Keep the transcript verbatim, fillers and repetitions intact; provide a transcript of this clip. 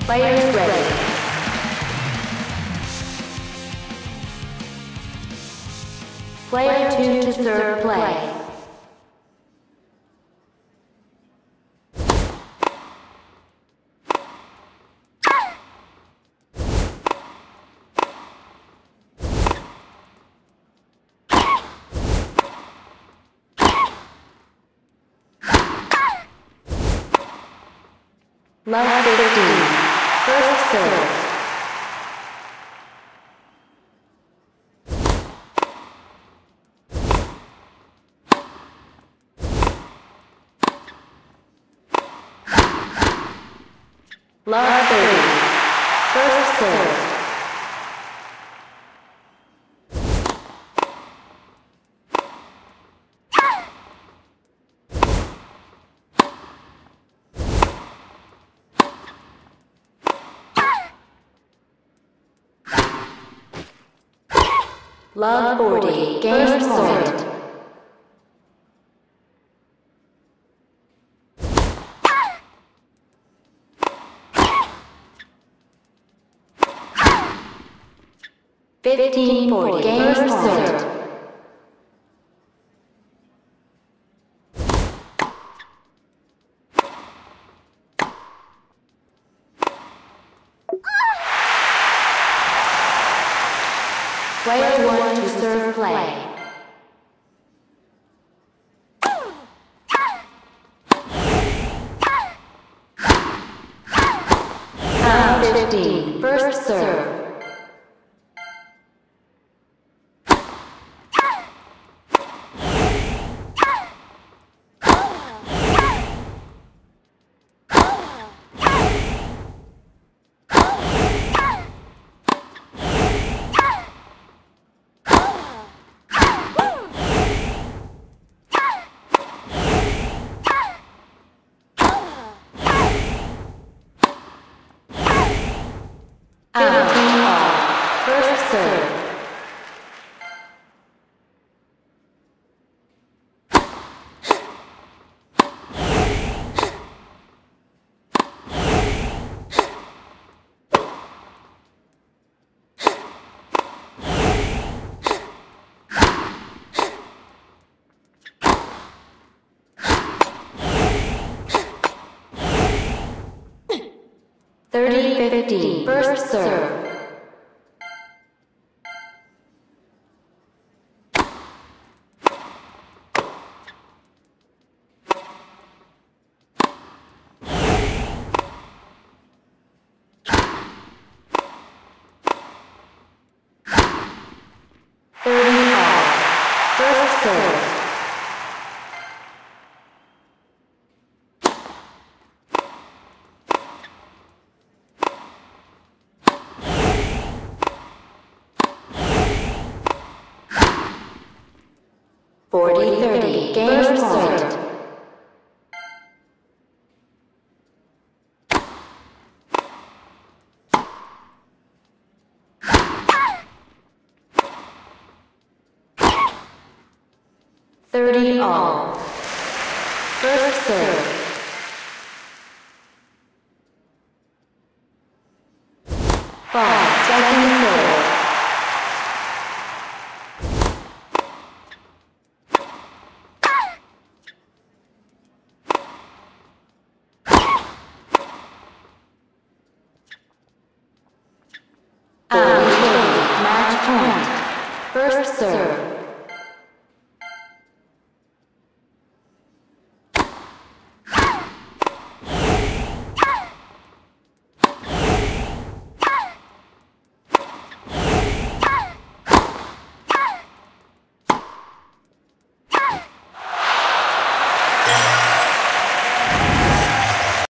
Players ready. Player two to serve play. Love fifteen. First serve. Love thirty. First serve. Love forty. Game point. Fifteen forty. Game point. Player one to serve play. Round fifteen. First serve. fifteen all. First serve. thirty fifteen. First serve. thirty all. First serve. forty thirty. Game point. thirty all. First serve. Five. Second serve. Match point. First serve.